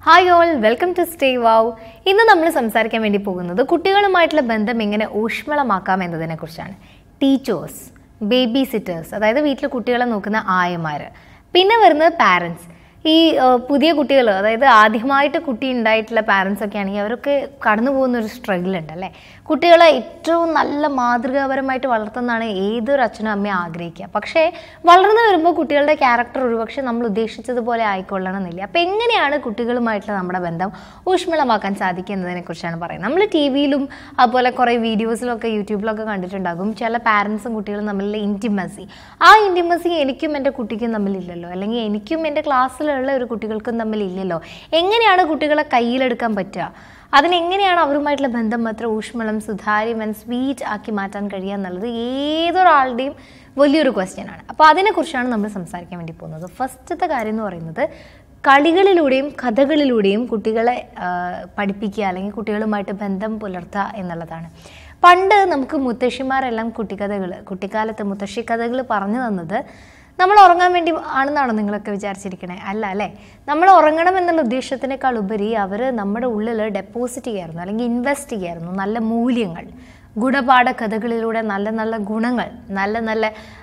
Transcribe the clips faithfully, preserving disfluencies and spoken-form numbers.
Hi all, welcome to Staywow. ഇന്ന് നമ്മൾ സംസാരിക്കാൻ വേണ്ടി പോകുന്നത് കുട്ടികളുമായിട്ടുള്ള ബന്ധം എങ്ങനെ ഊഷ്മളമാക്കാം എന്നതിനെക്കുറിച്ചാണ്. ടീച്ചേഴ്സ്, ബേബി സിറ്റേഴ്സ്, അതായത് വീട്ടിൽ കുട്ടികളെ നോക്കുന്ന ആയമാർ, പിന്നെ വരുന്നത് പാരൻസ്. ഈ പുതിയ കുട്ടികൾ, അതായത് ആദ്യമായിട്ട് കുട്ടി ഉണ്ടായിട്ടുള്ള പാരൻസ് ഒക്കെ ആണെങ്കിൽ അവരൊക്കെ കടന്നു പോകുന്ന ഒരു സ്ട്രഗിൾ ഉണ്ട് അല്ലേ. കുട്ടികളെ ഏറ്റവും നല്ല മാതൃകാപരമായിട്ട് വളർത്തുന്നതാണ് ഏതൊരു അച്ഛനും അമ്മയും ആഗ്രഹിക്കുക. പക്ഷേ വളർന്നു വരുമ്പോൾ കുട്ടികളുടെ ക്യാരക്ടർ ഒരുപക്ഷെ നമ്മൾ ഉദ്ദേശിച്ചതുപോലെ ആയിക്കൊള്ളണമെന്നില്ല. അപ്പോൾ എങ്ങനെയാണ് കുട്ടികളുമായിട്ടുള്ള നമ്മുടെ ബന്ധം ഊഷ്മളമാക്കാൻ സാധിക്കുക എന്നതിനെക്കുറിച്ചാണ് പറയുന്നത്. നമ്മൾ ടി വിയിലും അതുപോലെ കുറേ വീഡിയോസിലൊക്കെ യൂട്യൂബിലൊക്കെ കണ്ടിട്ടുണ്ടാകും ചില പാരൻസും കുട്ടികളും തമ്മിലുള്ള ഇൻറ്റിമസി. ആ ഇൻറ്റിമസി എനിക്കും എൻ്റെ കുട്ടിക്കും തമ്മിലില്ലല്ലോ, അല്ലെങ്കിൽ എനിക്കും എൻ്റെ ക്ലാസ്സിലുള്ള ഒരു കുട്ടികൾക്കും തമ്മിലില്ലല്ലോ. എങ്ങനെയാണ് കുട്ടികളെ കയ്യിലെടുക്കാൻ പറ്റുക? അതിനെങ്ങനെയാണ് അവരുമായിട്ടുള്ള ബന്ധം അത്ര ഊഷ്മളം, സുതാര്യം ആൻഡ് സ്വീറ്റ് ആക്കി മാറ്റാൻ കഴിയുക എന്നുള്ളത് ഏതൊരാളുടെയും വലിയൊരു ക്വസ്റ്റ്യനാണ്. അപ്പോൾ അതിനെക്കുറിച്ചാണ് നമ്മൾ സംസാരിക്കാൻ വേണ്ടി പോകുന്നത്. ഫസ്റ്റത്തെ കാര്യം എന്ന് പറയുന്നത് കളികളിലൂടെയും കഥകളിലൂടെയും കുട്ടികളെ പഠിപ്പിക്കുക, അല്ലെങ്കിൽ കുട്ടികളുമായിട്ട് ബന്ധം പുലർത്തുക എന്നുള്ളതാണ്. പണ്ട് നമുക്ക് മുത്തശ്ശിമാരെല്ലാം കുട്ടിക്കഥകൾ, കുട്ടിക്കാലത്ത് മുത്തശ്ശി കഥകൾ പറഞ്ഞു തന്നത് നമ്മൾ ഉറങ്ങാൻ വേണ്ടി ആണെന്നാണോ നിങ്ങളൊക്കെ വിചാരിച്ചിരിക്കണേ? അല്ല അല്ലേ. നമ്മൾ ഉറങ്ങണം എന്നുള്ള ഉദ്ദേശത്തിനേക്കാൾ ഉപരി അവർ നമ്മുടെ ഉള്ളിൽ ഡെപ്പോസിറ്റ് ചെയ്യായിരുന്നു, അല്ലെങ്കിൽ ഇൻവെസ്റ്റ് ചെയ്യായിരുന്നു നല്ല മൂല്യങ്ങൾ. ഗുണപാഠ കഥകളിലൂടെ നല്ല നല്ല ഗുണങ്ങൾ, നല്ല നല്ല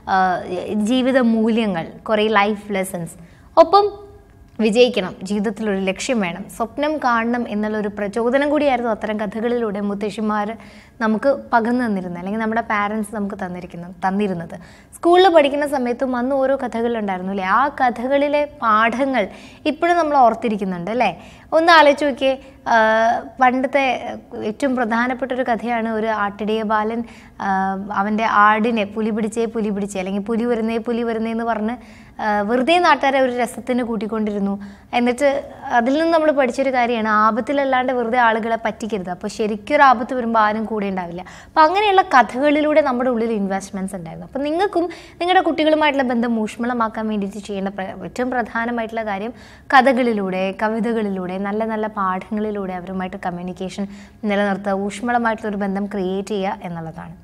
ജീവിത മൂല്യങ്ങൾ, കുറേ ലൈഫ് ലെസൺസ്. ഒപ്പം വിജയിക്കണം, ജീവിതത്തിലൊരു ലക്ഷ്യം വേണം, സ്വപ്നം കാണണം എന്നുള്ളൊരു പ്രചോദനം കൂടിയായിരുന്നു അത്തരം കഥകളിലൂടെ മുത്തശ്ശിമാർ നമുക്ക് പകർന്നു തന്നിരുന്നത്, അല്ലെങ്കിൽ നമ്മുടെ പാരൻസ് നമുക്ക് തന്നിരിക്കുന്ന തന്നിരുന്നത്. സ്കൂളിൽ പഠിക്കുന്ന സമയത്തും അന്ന് ഓരോ കഥകളുണ്ടായിരുന്നു അല്ലേ. ആ കഥകളിലെ പാഠങ്ങൾ ഇപ്പോഴും നമ്മൾ ഓർത്തിരിക്കുന്നുണ്ട് അല്ലേ. ഒന്ന് ആലോചിച്ച് നോക്കിയേ, പണ്ടത്തെ ഏറ്റവും പ്രധാനപ്പെട്ട ഒരു കഥയാണ് ഒരു ആട്ടിടയ ബാലൻ അവൻ്റെ ആടിനെ പുലി പിടിച്ചേ പുലി പിടിച്ചേ അല്ലെങ്കിൽ പുലി വരുന്നേ പുലി വരുന്നേ എന്ന് പറഞ്ഞ് വെറുതെ നാട്ടുകാരെ ഒരു രസത്തിന് കൂട്ടിക്കൊണ്ടിരുന്നു. എന്നിട്ട് അതിൽ നിന്ന് നമ്മൾ പഠിച്ചൊരു കാര്യമാണ് ആപത്തിലല്ലാണ്ട് വെറുതെ ആളുകളെ പറ്റിക്കരുത്. അപ്പോൾ ശരിക്കും ഒരു ആപത്ത് വരുമ്പോൾ ആരും കൂടെ ഉണ്ടാവില്ല. അപ്പം അങ്ങനെയുള്ള കഥകളിലൂടെ നമ്മുടെ ഉള്ളിൽ ഇൻവെസ്റ്റ്മെൻറ്റ്സ് ഉണ്ടായിരുന്നു. അപ്പം നിങ്ങൾക്കും നിങ്ങളുടെ കുട്ടികളുമായിട്ടുള്ള ബന്ധം ഊഷ്മളമാക്കാൻ വേണ്ടിയിട്ട് ചെയ്യേണ്ട ഏറ്റവും പ്രധാനമായിട്ടുള്ള കാര്യം കഥകളിലൂടെ, കവിതകളിലൂടെ, നല്ല നല്ല പാഠങ്ങളിലൂടെ അവരുമായിട്ട് കമ്മ്യൂണിക്കേഷൻ നിലനിർത്തുക, ഊഷ്മളമായിട്ടുള്ളൊരു ബന്ധം ക്രിയേറ്റ് ചെയ്യുക എന്നുള്ളതാണ്.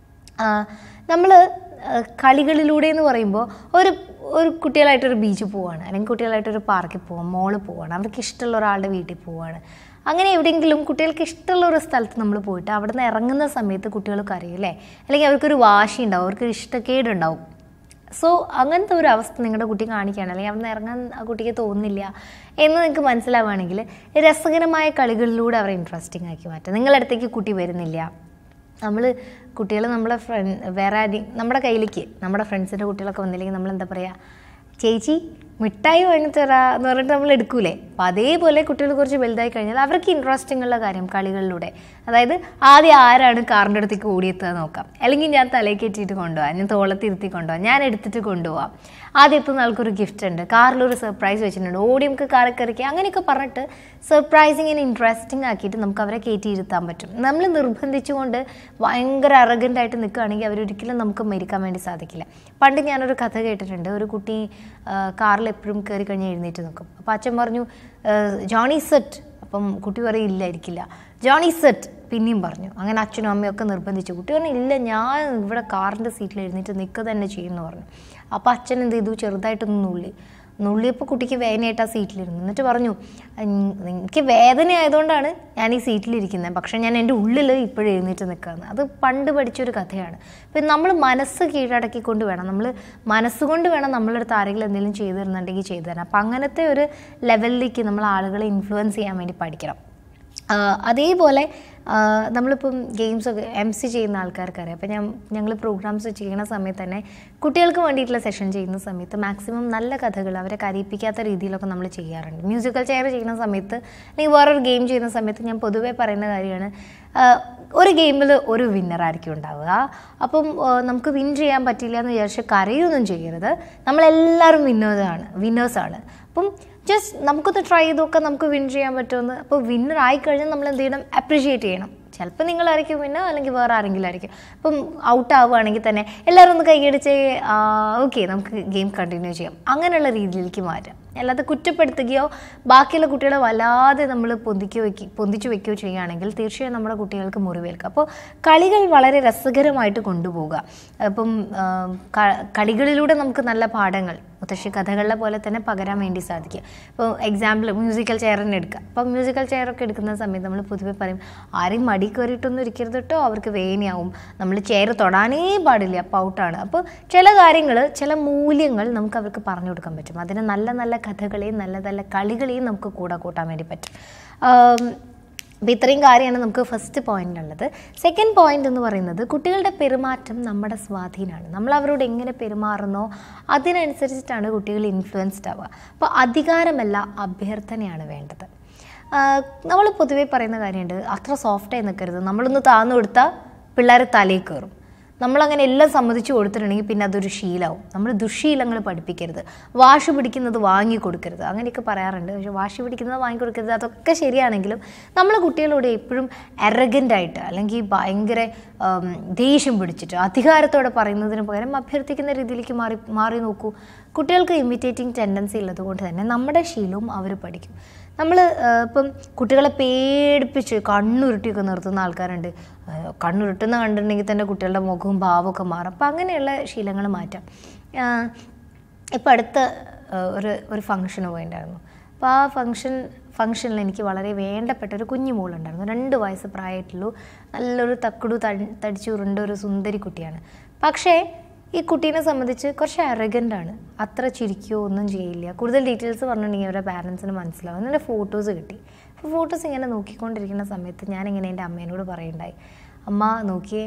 നമ്മൾ കളികളിലൂടെ എന്ന് പറയുമ്പോൾ ഒരു ഒരു കുട്ടികളായിട്ടൊരു ബീച്ചിൽ പോവുകയാണ്, അല്ലെങ്കിൽ കുട്ടികളായിട്ടൊരു പാർക്കിൽ പോവാം, മോളിൽ പോവുകയാണ്, അവർക്ക് ഇഷ്ടമുള്ള ഒരാളുടെ വീട്ടിൽ പോവുകയാണ്. അങ്ങനെ എവിടെയെങ്കിലും കുട്ടികൾക്ക് ഇഷ്ടമുള്ള ഒരു സ്ഥലത്ത് നമ്മൾ പോയിട്ട് അവിടെ നിന്ന് ഇറങ്ങുന്ന സമയത്ത് കുട്ടികൾക്ക് അറിയും അല്ലേ, അല്ലെങ്കിൽ അവർക്കൊരു വാശി ഉണ്ടാവും, അവർക്കൊരു ഇഷ്ടക്കേടുണ്ടാവും. സോ അങ്ങനത്തെ ഒരു അവസ്ഥ നിങ്ങളുടെ കുട്ടി കാണിക്കുകയാണ്, അല്ലെങ്കിൽ അവിടെ നിന്ന് ഇറങ്ങാൻ ആ കുട്ടിക്ക് തോന്നുന്നില്ല എന്ന് നിങ്ങൾക്ക് മനസ്സിലാവുകയാണെങ്കിൽ രസകരമായ കളികളിലൂടെ അവരെ ഇൻട്രസ്റ്റിംഗ് ആക്കി മാറ്റുക. നിങ്ങളുടെ അടുത്തേക്ക് കുട്ടി വരുന്നില്ല, നമ്മൾ കുട്ടികൾ നമ്മളെ ഫ്രണ്ട് വേറെ ആരെയും നമ്മുടെ കയ്യിലേക്ക് നമ്മുടെ ഫ്രണ്ട്സിൻ്റെ കുട്ടികളൊക്കെ വന്നില്ലെങ്കിൽ നമ്മൾ എന്താ പറയുക, ചേച്ചി മിഠായി വാങ്ങിച്ചു തരാ എന്ന് പറഞ്ഞിട്ട് നമ്മൾ എടുക്കൂലേ. അപ്പോൾ അതേപോലെ കുട്ടികൾ കുറച്ച് വലുതായി കഴിഞ്ഞാൽ അവർക്ക് ഇൻട്രസ്റ്റിംഗ് ഉള്ള കാര്യം കളികളിലൂടെ, അതായത് ആദ്യം ആരാണ് കാറിൻ്റെ അടുത്തേക്ക് ഓടിയെത്തുക നോക്കാം, അല്ലെങ്കിൽ ഞാൻ തലയിൽ കയറ്റിയിട്ട് കൊണ്ടുപോകാം, ഞാൻ തോളത്ത് ഇരുത്തി കൊണ്ടുപോകാം, ഞാൻ എടുത്തിട്ട് കൊണ്ടുപോകാം, ആദ്യം എത്തുന്ന ആൾക്കൊരു ഗിഫ്റ്റ് ഉണ്ട്, കാറിലൊരു സർപ്രൈസ് വെച്ചിട്ടുണ്ട്, ഓടി നമുക്ക് കാറിൽ കയറിക്കുക, അങ്ങനെയൊക്കെ പറഞ്ഞിട്ട് സർപ്രൈസിങ്ങിന് ഇൻട്രസ്റ്റിംഗ് ആക്കിയിട്ട് നമുക്ക് അവരെ കയറ്റി ഇരുത്താൻ പറ്റും. നമ്മൾ നിർബന്ധിച്ചുകൊണ്ട് ഭയങ്കര അറഗൻ്റായിട്ട് നിൽക്കുകയാണെങ്കിൽ അവരൊരിക്കലും നമുക്ക് മരിക്കാൻ വേണ്ടി സാധിക്കില്ല. പണ്ട് ഞാനൊരു കഥ കേട്ടിട്ടുണ്ട്, ഒരു കുട്ടി കാറിൽ എപ്പോഴും കയറി കഴിഞ്ഞാൽ എഴുന്നേറ്റ് നിൽക്കും. അപ്പോൾ അച്ഛൻ പറഞ്ഞു ജോണി സെറ്റ്, അപ്പം കുട്ടി പറയും ഇല്ല ഇരിക്കില്ല, ജോണി സെറ്റ് പിന്നെയും പറഞ്ഞു. അങ്ങനെ അച്ഛനും അമ്മയൊക്കെ നിർബന്ധിച്ചു. കുട്ടി പറഞ്ഞു ഇല്ല, ഞാൻ ഇവിടെ കാറിൻ്റെ സീറ്റിൽ എഴുന്നേറ്റ് നിൽക്കുക തന്നെ ചെയ്യുമെന്ന് പറഞ്ഞു. അപ്പോൾ അച്ഛൻ എന്ത് ചെയ്തു, ചെറുതായിട്ടൊന്ന് നുള്ളി നുള്ളിയപ്പോൾ കുട്ടിക്ക് വേദനയായിട്ട് ആ സീറ്റിലിരുന്നു. എന്നിട്ട് പറഞ്ഞു എനിക്ക് വേദന ആയതുകൊണ്ടാണ് ഞാൻ ഈ സീറ്റിലിരിക്കുന്നത്, പക്ഷേ ഞാൻ എൻ്റെ ഉള്ളിൽ ഇപ്പോഴും എഴുന്നേറ്റ് നിൽക്കുകയെന്ന്. അത് പണ്ട് പഠിച്ചൊരു കഥയാണ്. ഇപ്പം നമ്മൾ മനസ്സ് കീഴടക്കിക്കൊണ്ട് വേണം, നമ്മൾ മനസ്സുകൊണ്ട് വേണം നമ്മളെടുത്ത് ആരെങ്കിലും എന്തെങ്കിലും ചെയ്തു തരുന്നുണ്ടെങ്കിൽ ചെയ്തു തരാം. അപ്പം അങ്ങനത്തെ ഒരു ലെവലിലേക്ക് നമ്മൾ ആളുകളെ ഇൻഫ്ലുവൻസ് ചെയ്യാൻ വേണ്ടി പഠിക്കണം. അതേപോലെ നമ്മളിപ്പം ഗെയിംസൊക്കെ എം സി ചെയ്യുന്ന ആൾക്കാർക്കറിയാം. അപ്പോൾ ഞാൻ ഞങ്ങൾ പ്രോഗ്രാംസ് ചെയ്യുന്ന സമയത്ത് തന്നെ കുട്ടികൾക്ക് വേണ്ടിയിട്ടുള്ള സെഷൻ ചെയ്യുന്ന സമയത്ത് മാക്സിമം നല്ല കഥകൾ അവരെ കരയിപ്പിക്കാത്ത രീതിയിലൊക്കെ നമ്മൾ ചെയ്യാറുണ്ട്. മ്യൂസിക്കൽ ചെയർ ചെയ്യുന്ന സമയത്ത്, അല്ലെങ്കിൽ വേറൊരു ഗെയിം ചെയ്യുന്ന സമയത്ത് ഞാൻ പൊതുവേ പറയുന്ന കാര്യമാണ്, ഒരു ഗെയിമിൽ ഒരു വിന്നറായിരിക്കും ഉണ്ടാവുക. അപ്പം നമുക്ക് വിൻ ചെയ്യാൻ പറ്റില്ല എന്ന് വിചാരിച്ച് കരയൊന്നും ചെയ്യരുത്. നമ്മളെല്ലാവരും വിന്നേഴ്സാണ് വിന്നേഴ്സാണ് അപ്പം ജസ്റ്റ് നമുക്കൊന്ന് ട്രൈ ചെയ്ത് നോക്കാം നമുക്ക് വിൻ ചെയ്യാൻ പറ്റുമെന്ന്. അപ്പോൾ വിന്നർ ആയിക്കഴിഞ്ഞാൽ നമ്മൾ എന്ത് ചെയ്യണം, അപ്രീഷിയേറ്റ് ചെയ്യണം. ചിലപ്പോൾ നിങ്ങളായിരിക്കും വിന്നർ, അല്ലെങ്കിൽ വേറെ ആരെങ്കിലും ആയിരിക്കും. അപ്പം ഔട്ട് ആവുകയാണെങ്കിൽ തന്നെ എല്ലാവരും ഒന്ന് കൈയടിച്ച് ഓക്കെ നമുക്ക് ഗെയിം കണ്ടിന്യൂ ചെയ്യാം, അങ്ങനെയുള്ള രീതിയിലേക്ക് മാറ്റാം. അല്ലാതെ കുറ്റപ്പെടുത്തുകയോ ബാക്കിയുള്ള കുട്ടികളെ വല്ലാതെ നമ്മൾ പൊന്തിക്കുകയോ വയ്ക്കുക പൊന്തിച്ചു വയ്ക്കുകയോ ചെയ്യുകയാണെങ്കിൽ തീർച്ചയായും നമ്മുടെ കുട്ടികൾക്ക് മുറിവേൽക്കുക. അപ്പോൾ കളികൾ വളരെ രസകരമായിട്ട് കൊണ്ടുപോകുക. അപ്പം കളികളിലൂടെ നമുക്ക് നല്ല പാഠങ്ങൾ, മുത്തശ്ശി കഥകളിലെ പോലെ തന്നെ പകരാൻ വേണ്ടി സാധിക്കുക. ഇപ്പോൾ എക്സാമ്പിൾ മ്യൂസിക്കൽ ചെയർ തന്നെ എടുക്കുക. അപ്പോൾ മ്യൂസിക്കൽ ചെയറൊക്കെ എടുക്കുന്ന സമയത്ത് നമ്മൾ പൊതുവെ പറയും ആരെയും മടി കയറിയിട്ടൊന്നും ഇരിക്കരുത് കേട്ടോ, അവർക്ക് വേദനയാവും, നമ്മൾ ചെയർ തൊടാനേ പാടില്ല, അപ്പോൾ ഔട്ടാണ്. അപ്പോൾ ചില കാര്യങ്ങൾ, ചില മൂല്യങ്ങൾ നമുക്ക് അവർക്ക് പറഞ്ഞു കൊടുക്കാൻ പറ്റും. അതിന് നല്ല നല്ല കഥകളെയും നല്ല നല്ല കളികളെയും നമുക്ക് കൂടെ കൂട്ടാൻ വേണ്ടി പറ്റും. അപ്പോൾ ഇത്രയും കാര്യമാണ് നമുക്ക് ഫസ്റ്റ് പോയിന്റ് ഉള്ളത്. സെക്കൻഡ് പോയിന്റ് എന്ന് പറയുന്നത് കുട്ടികളുടെ പെരുമാറ്റം നമ്മുടെ സ്വാധീനമാണ്. നമ്മൾ അവരോട് എങ്ങനെ പെരുമാറുന്നോ അതിനനുസരിച്ചിട്ടാണ് കുട്ടികൾ ഇൻഫ്ലുവൻസ്ഡ് ആവുക. അപ്പോൾ അധികാരമല്ല അഭ്യർത്ഥനയാണ് വേണ്ടത്. നമ്മൾ പൊതുവേ പറയുന്ന കാര്യമുണ്ട്, അത്ര സോഫ്റ്റായി നിൽക്കരുത്, നമ്മളൊന്ന് താന്നു കൊടുത്താൽ പിള്ളേർ തലയിൽ കയറും. നമ്മളങ്ങനെ എല്ലാം സമ്മതിച്ചു കൊടുത്തിട്ടുണ്ടെങ്കിൽ പിന്നെ അതൊരു ശീലമാവും. നമ്മൾ ദുശ്ശീലങ്ങൾ പഠിപ്പിക്കരുത്, വാശി പിടിക്കുന്നത് വാങ്ങി കൊടുക്കരുത്, അങ്ങനെയൊക്കെ പറയാറുണ്ട്. പക്ഷേ വാശി പിടിക്കുന്നത് വാങ്ങി കൊടുക്കരുത് അതൊക്കെ ശരിയാണെങ്കിലും നമ്മൾ കുട്ടികളോട് എപ്പോഴും എറഗൻ്റായിട്ട് അല്ലെങ്കിൽ ഭയങ്കര ദേഷ്യം പിടിച്ചിട്ട് അധികാരത്തോടെ പറയുന്നതിന് പകരം അഭ്യർത്ഥിക്കുന്ന രീതിയിലേക്ക് മാറി മാറി നോക്കൂ. കുട്ടികൾക്ക് ഇമിറ്റേറ്റിംഗ് ടെൻഡൻസി ഉള്ളത് കൊണ്ട് തന്നെ നമ്മുടെ ശീലവും അവർ പഠിക്കും. നമ്മൾ ഇപ്പം കുട്ടികളെ പേടിപ്പിച്ച് കണ്ണുരുട്ടിയൊക്കെ നിർത്തുന്ന ആൾക്കാരുണ്ട്. കണ്ണുരുട്ടുന്ന കണ്ടിട്ടുണ്ടെങ്കിൽ തന്നെ കുട്ടികളുടെ മുഖവും ഭാവമൊക്കെ മാറും. അപ്പം അങ്ങനെയുള്ള ശീലങ്ങൾ മാറ്റാം. ഇപ്പം അടുത്ത ഒരു ഒരു ഫംഗ്ഷന് പോയിട്ടുണ്ടായിരുന്നു. അപ്പോൾ ആ ഫംഗ്ഷൻ ഫംഗ്ഷനിൽ എനിക്ക് വളരെ വേണ്ടപ്പെട്ട ഒരു കുഞ്ഞു മോളുണ്ടായിരുന്നു. രണ്ട് വയസ്സ് പ്രായമായിട്ടുള്ളൂ. നല്ലൊരു തക്കുടു തടിച്ചുരുണ്ട ഒരു സുന്ദരി കുട്ടിയാണ്. പക്ഷേ ഈ കുട്ടീനെ സംബന്ധിച്ച് കുറച്ച് അറഗൻ്റാണ്. അത്ര ചിരിക്കുകയോ ഒന്നും ചെയ്യില്ല. കൂടുതൽ ഡീറ്റെയിൽസ് പറഞ്ഞിട്ടുണ്ടെങ്കിൽ അവരുടെ പാരൻസിന് മനസ്സിലാവും. എന്നിട്ട് ഫോട്ടോസ് കിട്ടി. അപ്പോൾ ഫോട്ടോസ് ഇങ്ങനെ നോക്കിക്കൊണ്ടിരിക്കുന്ന സമയത്ത് ഞാനിങ്ങനെ എൻ്റെ അമ്മേനോട് പറയുണ്ടായി, അമ്മ നോക്കിയേ,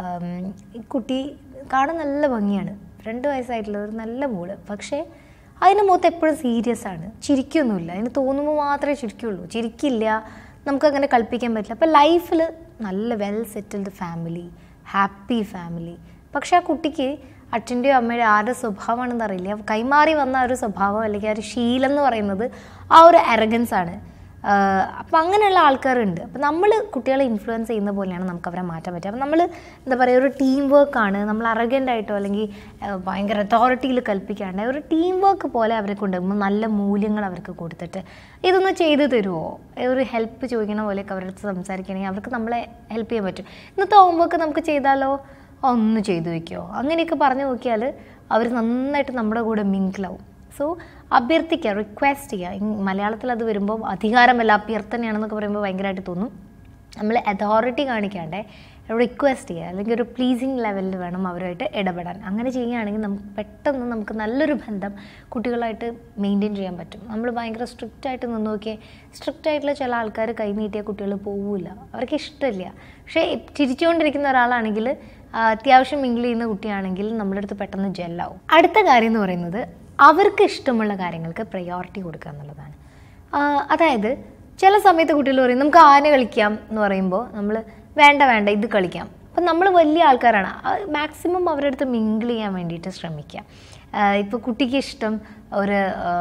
ഈ കുട്ടി കാണാൻ നല്ല ഭംഗിയാണ്, രണ്ട് വയസ്സായിട്ടുള്ള ഒരു നല്ല മോള്, പക്ഷേ അതിന് മുഖത്ത് എപ്പോഴും സീരിയസ് ആണ്, ചിരിക്കൊന്നുമില്ല. അതിന് തോന്നുമ്പോൾ മാത്രമേ ചിരിക്കുള്ളൂ, ചിരിക്കില്ല, നമുക്കങ്ങനെ കളിപ്പിക്കാൻ പറ്റില്ല. അപ്പോൾ ലൈഫിൽ നല്ല well settled family, happy family, പക്ഷേ ആ കുട്ടിക്ക് അച്ഛൻ്റെയോ അമ്മയുടെ ആരുടെ സ്വഭാവമാണെന്ന് അറിയില്ല, കൈമാറി വന്ന ഒരു സ്വഭാവം അല്ലെങ്കിൽ ആ ഒരു ശീലം എന്ന് പറയുന്നത് ആ ഒരു അറഗൻസ് ആണ്. അപ്പം അങ്ങനെയുള്ള ആൾക്കാരുണ്ട്. അപ്പം നമ്മൾ കുട്ടികളെ ഇൻഫ്ലുവൻസ് ചെയ്യുന്ന പോലെയാണ് നമുക്ക് അവരെ മാറ്റാൻ പറ്റുക. അപ്പം നമ്മൾ എന്താ പറയുക, ഒരു ടീം വർക്കാണ്. നമ്മൾ അറഗൻ്റായിട്ടോ അല്ലെങ്കിൽ ഭയങ്കര അതോറിറ്റിയിൽ കൽപ്പിക്കാണ്ട് ഒരു ടീം വർക്ക് പോലെ അവരെ കൊണ്ടുപോകുമ്പോൾ നല്ല മൂല്യങ്ങൾ അവർക്ക് കൊടുത്തിട്ട് ഇതൊന്ന് ചെയ്തു തരുമോ, ഒരു ഹെൽപ്പ് ചോദിക്കണ പോലെയൊക്കെ അവരുടെ അടുത്ത് സംസാരിക്കുകയാണെങ്കിൽ അവർക്ക് നമ്മളെ ഹെൽപ്പ് ചെയ്യാൻ പറ്റും. ഇന്നത്തെ ഹോംവർക്ക് നമുക്ക് ചെയ്താലോ, ഒന്ന് ചെയ്തു വയ്ക്കുമോ, അങ്ങനെയൊക്കെ പറഞ്ഞു നോക്കിയാൽ അവർ നന്നായിട്ട് നമ്മുടെ കൂടെ മിങ്കിളാവും. സോ അഭ്യർത്ഥിക്കുക, റിക്വസ്റ്റ് ചെയ്യുക. മലയാളത്തിൽ അത് വരുമ്പോൾ അധികാരമല്ല അഭ്യർത്ഥനയാണെന്നൊക്കെ പറയുമ്പോൾ ഭയങ്കരമായിട്ട് തോന്നും. നമ്മൾ അതോറിറ്റി കാണിക്കാണ്ട് റിക്വസ്റ്റ് ചെയ്യുക, അല്ലെങ്കിൽ ഒരു പ്ലീസിങ് ലെവലിൽ വേണം അവരുമായിട്ട് ഇടപെടാൻ. അങ്ങനെ ചെയ്യുകയാണെങ്കിൽ നമുക്ക് പെട്ടെന്ന് നമുക്ക് നല്ലൊരു ബന്ധം കുട്ടികളായിട്ട് മെയിൻറ്റെയിൻ ചെയ്യാൻ പറ്റും. നമ്മൾ ഭയങ്കര സ്ട്രിക്റ്റ് ആയിട്ട് നിന്ന് നോക്കിയാൽ സ്ട്രിക്റ്റ് ആയിട്ടുള്ള ചില ആൾക്കാർ കൈ നീട്ടിയ കുട്ടികൾ പോവില്ല, അവർക്ക് ഇഷ്ടമില്ല. പക്ഷേ ചിരിച്ചുകൊണ്ടിരിക്കുന്ന ഒരാളാണെങ്കിൽ, അത്യാവശ്യം മിങ്കിൾ ചെയ്യുന്ന കുട്ടിയാണെങ്കിൽ നമ്മുടെ അടുത്ത് പെട്ടെന്ന് ജെല്ലാവും. അടുത്ത കാര്യം എന്ന് പറയുന്നത് അവർക്ക് ഇഷ്ടമുള്ള കാര്യങ്ങൾക്ക് പ്രയോറിറ്റി കൊടുക്കുക എന്നുള്ളതാണ്. അതായത് ചില സമയത്ത് കുട്ടികൾ പറയും നമുക്ക് ആന കളിക്കാം എന്ന് പറയുമ്പോൾ നമ്മൾ വേണ്ട വേണ്ട ഇത് കളിക്കാം. അപ്പം നമ്മൾ വലിയ ആൾക്കാരാണ്, മാക്സിമം അവരുടെ അടുത്ത് മിങ്കിൾ ചെയ്യാൻ വേണ്ടിയിട്ട് ശ്രമിക്കുക. ഇപ്പോൾ കുട്ടിക്ക് ഇഷ്ടം ഒരു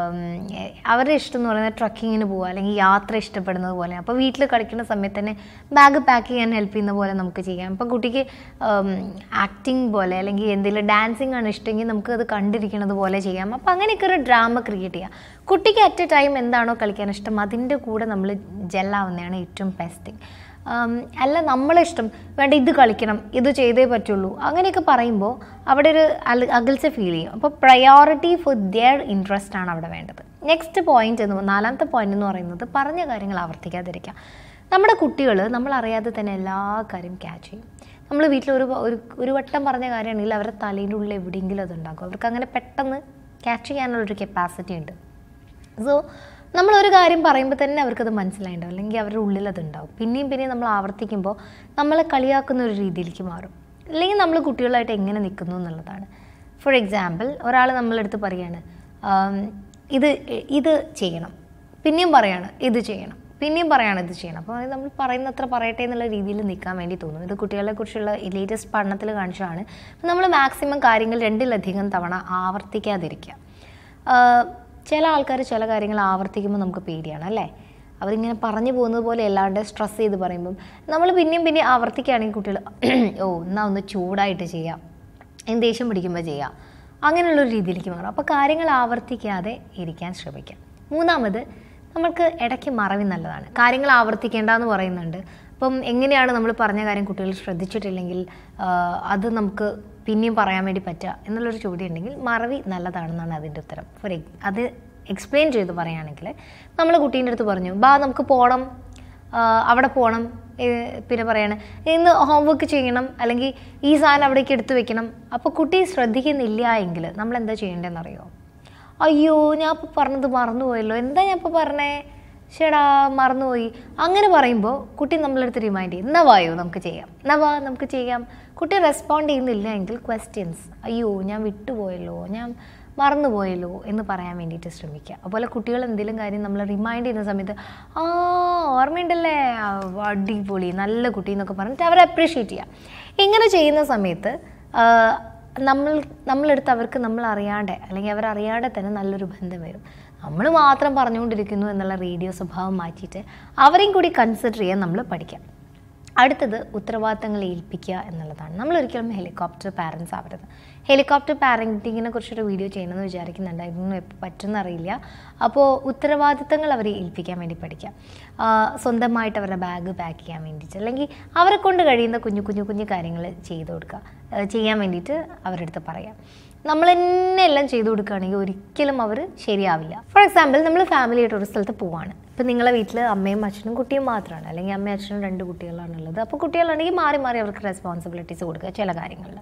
അവരുടെ ഇഷ്ടം എന്ന് പറയുന്നത് ട്രക്കിങ്ങിന് പോവുക അല്ലെങ്കിൽ യാത്ര ഇഷ്ടപ്പെടുന്നത് പോലെ. അപ്പോൾ വീട്ടിൽ കളിക്കുന്ന സമയത്ത് തന്നെ ബാഗ് പാക്ക് ചെയ്യാൻ ഹെൽപ്പ് ചെയ്യുന്ന പോലെ നമുക്ക് ചെയ്യാം. അപ്പോൾ കുട്ടിക്ക് ആക്ടിങ് പോലെ അല്ലെങ്കിൽ എന്തെങ്കിലും ഡാൻസിങ് ആണ് ഇഷ്ടമെങ്കിൽ നമുക്ക് അത് കണ്ടിരിക്കുന്നത് പോലെ ചെയ്യാം. അപ്പോൾ അങ്ങനെയൊക്കെ ഒരു ഡ്രാമ ക്രിയേറ്റ് ചെയ്യാം. കുട്ടിക്ക് അറ്റ് എ ടൈം എന്താണോ കളിക്കാൻ ഇഷ്ടം അതിൻ്റെ കൂടെ നമ്മൾ ജെല്ലാവുന്നതാണ് ഏറ്റവും ബെസ്റ്റ് തിങ്. അല്ല നമ്മളിഷ്ടം വേണ്ട ഇത് കളിക്കണം, ഇത് ചെയ്തേ പറ്റുള്ളൂ, അങ്ങനെയൊക്കെ പറയുമ്പോൾ അവിടെ ഒരു അകൽച്ച ഫീൽ ചെയ്യും. അപ്പോൾ പ്രയോറിറ്റി ഫോർ ദിയർ ഇൻട്രസ്റ്റ് ആണ് അവിടെ വേണ്ടത്. നെക്സ്റ്റ് പോയിന്റ് എന്ന് നാലാമത്തെ പോയിന്റ് എന്ന് പറയുന്നത് പറഞ്ഞ കാര്യങ്ങൾ ആവർത്തിക്കാതിരിക്കുക. നമ്മുടെ കുട്ടികൾ നമ്മളറിയാതെ തന്നെ എല്ലാ കാര്യം ക്യാച്ച് ചെയ്യും. നമ്മൾ വീട്ടിൽ ഒരു ഒരു വട്ടം പറഞ്ഞ കാര്യമാണെങ്കിൽ അവരുടെ തലയുടെ ഉള്ളിൽ എവിടെയെങ്കിലും അതുണ്ടാകും. അവർക്ക് അങ്ങനെ പെട്ടെന്ന് ക്യാച്ച് ചെയ്യാനുള്ളൊരു കപ്പാസിറ്റി ഉണ്ട്. സോ നമ്മളൊരു കാര്യം പറയുമ്പോൾ തന്നെ അവർക്കത് മനസ്സിലായിട്ടുണ്ടാവും, അല്ലെങ്കിൽ അവരുടെ ഉള്ളിൽ അതുണ്ടാവും. പിന്നെയും പിന്നെയും നമ്മൾ ആവർത്തിക്കുമ്പോൾ നമ്മളെ കളിയാക്കുന്ന ഒരു രീതിയിലേക്ക് മാറും. അല്ലെങ്കിൽ നമ്മൾ കുട്ടികളായിട്ട് എങ്ങനെ നിൽക്കുന്നു എന്നുള്ളതാണ്. ഫോർ എക്സാമ്പിൾ, ഒരാൾ നമ്മളെടുത്ത് പറയാണ് ഇത് ഇത് ചെയ്യണം, പിന്നെയും പറയാണ് ഇത് ചെയ്യണം, പിന്നെയും പറയാണ് ഇത് ചെയ്യണം. അപ്പോൾ അത് നമ്മൾ പറയുന്നത്ര പറയട്ടെ എന്നുള്ള രീതിയിൽ നിൽക്കാൻ വേണ്ടി തോന്നും. ഇത് കുട്ടികളെക്കുറിച്ചുള്ള ലേറ്റസ്റ്റ് പഠനത്തിൽ കാണിച്ചതാണ്. അപ്പോൾ നമ്മൾ മാക്സിമം കാര്യങ്ങൾ രണ്ടിലധികം തവണ ആവർത്തിക്കാതിരിക്കുക. ചില ആൾക്കാർ ചില കാര്യങ്ങൾ ആവർത്തിക്കുമ്പോൾ നമുക്ക് പേടിയാണ് അല്ലേ, അവരിങ്ങനെ പറഞ്ഞു പോകുന്നത് പോലെ അല്ലാണ്ട് സ്ട്രെസ് ചെയ്ത് പറയുമ്പം നമ്മൾ പിന്നെയും പിന്നെ ആവർത്തിക്കുകയാണെങ്കിൽ കുട്ടികൾ ഓ എന്നാൽ ഒന്ന് ചൂടായിട്ട് ചെയ്യാം, എന്ത് ദേഷ്യം പിടിക്കുമ്പോൾ ചെയ്യാം, അങ്ങനെയുള്ളൊരു രീതിയിലേക്ക് മാറും. അപ്പോൾ കാര്യങ്ങൾ ആവർത്തിക്കാതെ ഇരിക്കാൻ ശ്രമിക്കാം. മൂന്നാമത്, നമുക്ക് ഇടയ്ക്ക് മറവി നല്ലതാണ്. കാര്യങ്ങൾ ആവർത്തിക്കേണ്ടെന്ന് പറയുന്നുണ്ട്, അപ്പം എങ്ങനെയാണ് നമ്മൾ പറഞ്ഞ കാര്യം കുട്ടികൾ ശ്രദ്ധിച്ചിട്ടില്ലെങ്കിൽ അത് നമുക്ക് പിന്നെയും പറയാൻ വേണ്ടി പറ്റുക എന്നുള്ളൊരു ചോദ്യം ഉണ്ടെങ്കിൽ മറവി നല്ലതാണെന്നാണ് അതിൻ്റെ ഉത്തരം. ഫോർ അത് എക്സ്പ്ലെയിൻ ചെയ്ത് പറയുകയാണെങ്കിൽ നമ്മൾ കുട്ടീൻ്റെ അടുത്ത് പറഞ്ഞു ബാ നമുക്ക് പോകണം, അവിടെ പോകണം, പിന്നെ പറയണം ഇന്ന് ഹോംവർക്ക് ചെയ്യണം, അല്ലെങ്കിൽ ഈ സാധനം അവിടേക്ക് എടുത്തു വെക്കണം. അപ്പോൾ കുട്ടി ശ്രദ്ധിക്കുന്നില്ല എങ്കിൽ നമ്മൾ എന്താ ചെയ്യേണ്ടതെന്ന് അറിയോ? അയ്യോ ഞാൻ ഇപ്പോൾ പറഞ്ഞത് മറന്നുപോയല്ലോ, എന്താ ഞാൻ ഇപ്പോൾ പറഞ്ഞേ, ചേടാ മറന്നുപോയി. അങ്ങനെ പറയുമ്പോൾ കുട്ടി നമ്മളെടുത്ത് റിമൈൻഡ് ചെയ്യും, എന്നാ വായോ നമുക്ക് ചെയ്യാം, എന്നാ വാ നമുക്ക് ചെയ്യാം. കുട്ടി റെസ്പോണ്ട് ചെയ്യുന്നില്ല എങ്കിൽ ക്വസ്റ്റ്യൻസ്, അയ്യോ ഞാൻ വിട്ടുപോയല്ലോ, ഞാൻ മറന്നുപോയല്ലോ എന്ന് പറയാൻ വേണ്ടിയിട്ട് ശ്രമിക്കുക. അതുപോലെ കുട്ടികൾ എന്തെങ്കിലും കാര്യം നമ്മൾ റിമൈൻഡ് ചെയ്യുന്ന സമയത്ത് ആ ഓർമ്മയുണ്ടല്ലേ, അടിപൊളി നല്ല കുട്ടി എന്നൊക്കെ പറഞ്ഞിട്ട് അവരെ അപ്രീഷിയേറ്റ് ചെയ്യുക. ഇങ്ങനെ ചെയ്യുന്ന സമയത്ത് നമ്മൾ നമ്മളെടുത്ത് അവർക്ക് നമ്മൾ അറിയാതെ അല്ലെങ്കിൽ അവരറിയാതെ തന്നെ നല്ലൊരു ബന്ധം വരും. നമ്മൾ മാത്രം പറഞ്ഞുകൊണ്ടിരിക്കുന്നു എന്നുള്ള റേഡിയോ സ്വഭാവം മാറ്റിയിട്ട് അവരെയും കൂടി കൺസിഡർ ചെയ്യാൻ നമ്മൾ പഠിക്കാം. അടുത്തത് ഉത്തരവാദിത്തങ്ങൾ ഏൽപ്പിക്കുക എന്നുള്ളതാണ്. നമ്മളൊരിക്കലും ഹെലികോപ്റ്റർ പാരൻസ് ആവരുത്. ഹെലികോപ്റ്റർ പാരൻറ്റിങ്ങിനെ കുറിച്ചൊരു വീഡിയോ ചെയ്യണമെന്ന് വിചാരിക്കുന്നുണ്ടായിരുന്നു, എപ്പോൾ പറ്റുമെന്ന് അറിയില്ല. അപ്പോൾ ഉത്തരവാദിത്തങ്ങൾ അവരെ ഏൽപ്പിക്കാൻ വേണ്ടി പഠിക്കാം. സ്വന്തമായിട്ട് അവരുടെ ബാഗ് പാക്ക് ചെയ്യാൻ വേണ്ടിയിട്ട് അല്ലെങ്കിൽ അവരെ കൊണ്ട് കഴിയുന്ന കുഞ്ഞു കുഞ്ഞു കുഞ്ഞു കാര്യങ്ങൾ ചെയ്തു കൊടുക്കുക, ചെയ്യാൻ വേണ്ടിയിട്ട് അവരുടെ അടുത്ത് പറയാം. നമ്മൾ തന്നെ എല്ലാം ചെയ്തു കൊടുക്കുകയാണെങ്കിൽ ഒരിക്കലും അവർ ശരിയാവില്ല. ഫോർ എക്സാമ്പിൾ നമ്മൾ ഫാമിലി ആയിട്ട് ഒരു സ്ഥലത്ത് പോവാണ്. ഇപ്പം നിങ്ങളെ വീട്ടിൽ അമ്മയും അച്ഛനും കുട്ടിയും മാത്രമാണ്, അല്ലെങ്കിൽ അമ്മയും അച്ഛനും രണ്ട് കുട്ടികളാണുള്ളത്. അപ്പോൾ കുട്ടികളാണെങ്കിൽ മാറി മാറി അവർക്ക് റെസ്പോൺസിബിലിറ്റീസ് കൊടുക്കുക ചില കാര്യങ്ങളിൽ.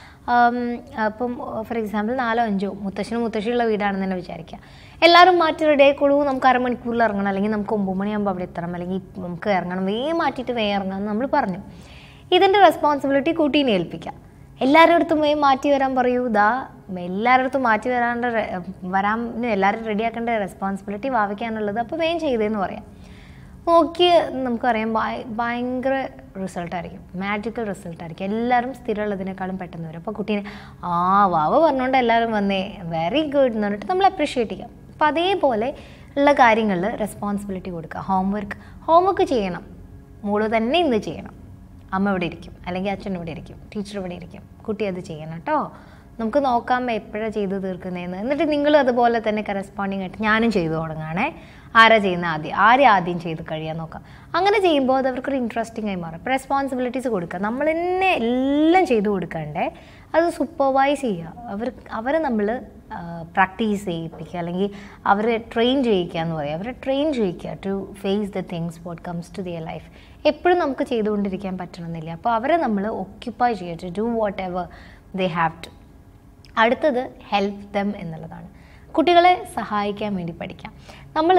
അപ്പം ഫോർ എക്സാമ്പിൾ നാലോ അഞ്ചോ മുത്തശ്ശനും മുത്തശ്ശിയുള്ള വീടാണെന്ന് തന്നെ വിചാരിക്കുക. എല്ലാവരും മാറ്റി റെഡി ആയിക്കോളൂ, നമുക്ക് അരമണിക്കൂറിൽ ഇറങ്ങണം, അല്ലെങ്കിൽ നമുക്ക് ഒമ്പത് മണിയാകുമ്പോൾ അവിടെ എത്തണം, അല്ലെങ്കിൽ നമുക്ക് ഇറങ്ങണം, വേ മാറ്റിയിട്ട് വേ ഇറങ്ങണം എന്ന് നമ്മൾ പറഞ്ഞു. ഇതിൻ്റെ റെസ്പോൺസിബിലിറ്റി കുട്ടീനെ ഏൽപ്പിക്കാം. എല്ലാവരുടെ അടുത്തും വേ മാറ്റി വരാൻ പറയൂ, ഇതാ എല്ലാവരുടെ അടുത്തും മാറ്റി വരാണ്ട് വരാൻ എല്ലാവരും റെഡിയാക്കേണ്ട റെസ്പോൺസിബിലിറ്റി വാവിക്കാനുള്ളത്, അപ്പോൾ വേഗം ചെയ്തതെന്ന് പറയാം. നോക്കി നമുക്കറിയാം ഭയങ്കര റിസൾട്ടായിരിക്കും, മാജിക്കൽ റിസൾട്ടായിരിക്കും. എല്ലാവരും സ്ഥിരമുള്ളതിനേക്കാളും പെട്ടെന്ന് വരും. അപ്പോൾ കുട്ടീനെ ആ വാവ പറഞ്ഞുകൊണ്ട് എല്ലാവരും വന്നേ വെരി ഗുഡ് എന്ന് പറഞ്ഞിട്ട് നമ്മൾ അപ്രീഷിയേറ്റ് ചെയ്യാം. അപ്പോൾ അതേപോലെ ഉള്ള കാര്യങ്ങളിൽ റെസ്പോൺസിബിലിറ്റി കൊടുക്കുക. ഹോംവർക്ക് ഹോംവർക്ക് ചെയ്യണം, മോള് തന്നെ ഇന്ന് ചെയ്യണം. അമ്മ ഇവിടെ ഇരിക്കും, അല്ലെങ്കിൽ അച്ഛൻ ഇവിടെ ഇരിക്കും, ടീച്ചർ ഇവിടെ ഇരിക്കും, കുട്ടി അത് ചെയ്യണം കേട്ടോ, നമുക്ക് നോക്കാം എപ്പോഴാണ് ചെയ്ത് തീർക്കുന്നതെന്ന്. എന്നിട്ട് നിങ്ങൾ അതുപോലെ തന്നെ കറസ്പോണ്ടിങ് ആയിട്ട് ഞാനും ചെയ്തു തുടങ്ങുകയാണേ, ആരാ ചെയ്യുന്ന ആദ്യം, ആരെ ആദ്യം ചെയ്ത് കഴിയാൻ നോക്കാം. അങ്ങനെ ചെയ്യുമ്പോൾ അത് അവർക്കൊരു ഇൻട്രസ്റ്റിംഗ് ആയി മാറും. ഇപ്പോൾ റെസ്പോൺസിബിലിറ്റീസ് കൊടുക്കുക, നമ്മൾ തന്നെ എല്ലാം ചെയ്തു കൊടുക്കണ്ടേ, അത് സൂപ്പർവൈസ് ചെയ്യുക. അവർ അവരെ നമ്മൾ പ്രാക്ടീസ് ചെയ്യിപ്പിക്കുക, അല്ലെങ്കിൽ അവരെ ട്രെയിൻ ചെയ്യിക്കുക എന്ന് പറയുക. അവരെ ട്രെയിൻ ചെയ്യിക്കുക to face the things what comes to their life. എപ്പോഴും നമുക്ക് ചെയ്തുകൊണ്ടിരിക്കാൻ പറ്റണമെന്നില്ല. അപ്പോൾ അവരെ നമ്മൾ ഒക്യുപ്പൈ ചെയ്യുക, to do whatever they have to. അടുത്തത് ഹെൽപ്പ് ദം എന്നുള്ളതാണ്. കുട്ടികളെ സഹായിക്കാൻ വേണ്ടി പഠിക്കാം. നമ്മൾ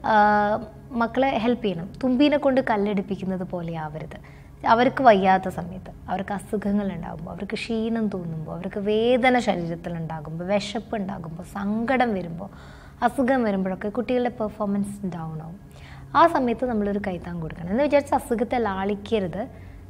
മക്കളെ ഹെൽപ്പ് ചെയ്യണം. തുമ്പീനെ കൊണ്ട് കല്ലെടുപ്പിക്കുന്നത് പോലെ ആവരുത്. അവർക്ക് വയ്യാത്ത സമയത്ത്, അവർക്ക് അസുഖങ്ങൾ ഉണ്ടാകുമ്പോൾ, അവർക്ക് ക്ഷീണം തോന്നുമ്പോൾ, അവർക്ക് വേദന ശരീരത്തിൽ ഉണ്ടാകുമ്പോൾ, വിശപ്പ് ഉണ്ടാകുമ്പോൾ, സങ്കടം വരുമ്പോൾ, അസുഖം വരുമ്പോഴൊക്കെ കുട്ടികളുടെ പെർഫോമൻസ് ഡൗൺ ആവും. ആ സമയത്ത് നമ്മളൊരു കൈത്താൻ കൊടുക്കണം എന്ന് വിചാരിച്ച് അസുഖത്തെ ലാളിക്കരുത്.